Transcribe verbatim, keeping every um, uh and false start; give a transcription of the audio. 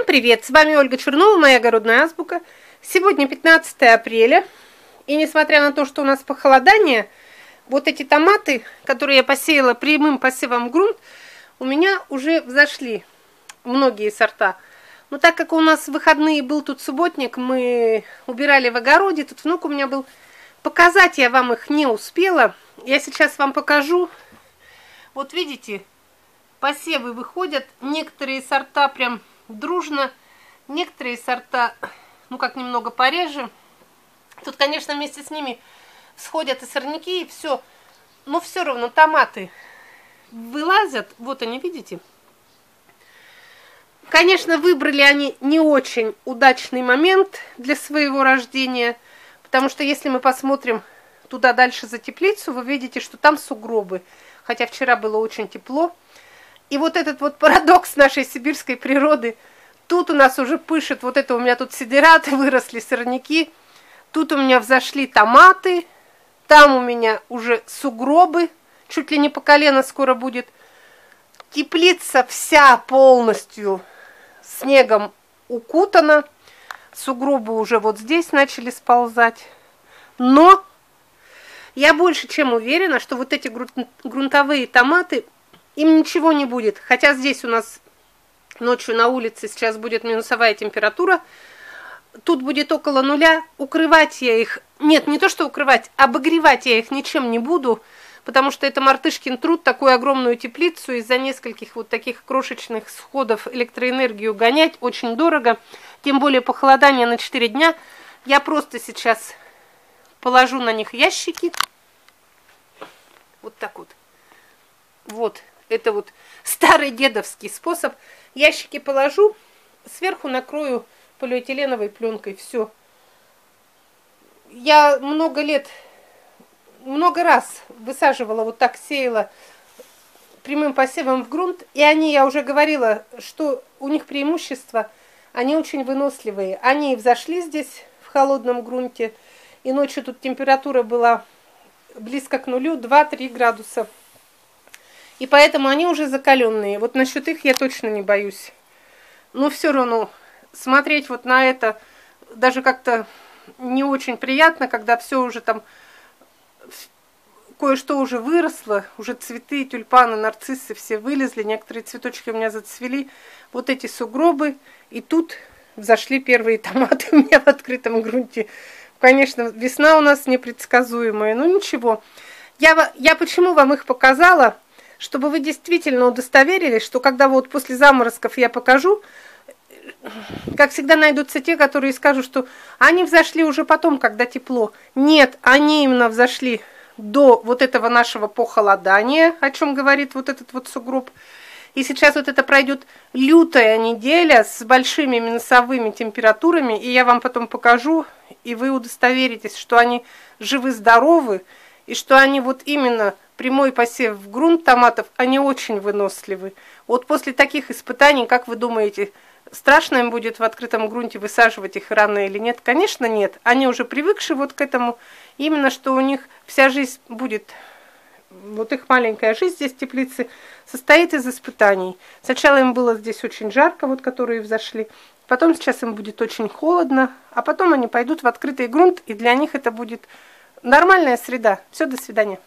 привет! С вами Ольга Чернова, моя огородная азбука. Сегодня пятнадцатое апреля, и несмотря на то, что у нас похолодание, вот эти томаты, которые я посеяла прямым посевом в грунт, у меня уже взошли многие сорта. Но так как у нас в выходные был тут субботник, мы убирали в огороде, тут внук у меня был. Показать я вам их не успела. Я сейчас вам покажу. Вот видите, посевы выходят, некоторые сорта прям дружно, некоторые сорта, ну как немного пореже. Тут, конечно, вместе с ними всходят и сорняки, и все. Но все равно томаты вылазят. Вот они, видите? Конечно, выбрали они не очень удачный момент для своего рождения, потому что если мы посмотрим туда дальше за теплицу, вы видите, что там сугробы, хотя вчера было очень тепло. И вот этот вот парадокс нашей сибирской природы. Тут у нас уже пышет, вот это у меня тут сидираты, выросли сорняки. Тут у меня взошли томаты. Там у меня уже сугробы, чуть ли не по колено скоро будет. Теплица вся полностью снегом укутана. Сугробы уже вот здесь начали сползать. Но я больше чем уверена, что вот эти грунтовые томаты, им ничего не будет. Хотя здесь у нас ночью на улице сейчас будет минусовая температура. Тут будет около нуля. Укрывать я их... Нет, не то что укрывать, обогревать я их ничем не буду. Потому что это мартышкин труд, такую огромную теплицу из-за нескольких вот таких крошечных сходов электроэнергию гонять очень дорого. Тем более похолодание на четыре дня. Я просто сейчас положу на них ящики. Вот так вот. Вот. Это вот старый дедовский способ. Ящики положу, сверху накрою полиэтиленовой пленкой. Все. Я много лет, много раз высаживала, вот так сеяла прямым посевом в грунт. И они, я уже говорила, что у них преимущество, они очень выносливые. Они взошли здесь в холодном грунте. И ночью тут температура была близко к нулю, два-три градуса. И поэтому они уже закаленные. Вот насчет их я точно не боюсь. Но все равно смотреть вот на это даже как-то не очень приятно, когда все уже там, кое-что уже выросло, уже цветы, тюльпаны, нарциссы все вылезли, некоторые цветочки у меня зацвели. Вот эти сугробы. И тут взошли первые томаты у меня в открытом грунте. Конечно, весна у нас непредсказуемая, но ничего. Я, я почему вам их показала? Чтобы вы действительно удостоверились, что когда вот после заморозков я покажу, как всегда найдутся те, которые скажут, что они взошли уже потом, когда тепло. Нет, они именно взошли до вот этого нашего похолодания, о чем говорит вот этот вот сугроб. И сейчас вот это пройдет лютая неделя с большими минусовыми температурами, и я вам потом покажу, и вы удостоверитесь, что они живы-здоровы, и что они вот именно прямой посев в грунт томатов, они очень выносливы. Вот после таких испытаний, как вы думаете, страшно им будет в открытом грунте высаживать их рано или нет? Конечно, нет. Они уже привыкшие вот к этому. Именно что у них вся жизнь будет, вот их маленькая жизнь здесь в теплице, состоит из испытаний. Сначала им было здесь очень жарко, вот которые взошли. Потом сейчас им будет очень холодно. А потом они пойдут в открытый грунт, и для них это будет нормальная среда. Все, до свидания.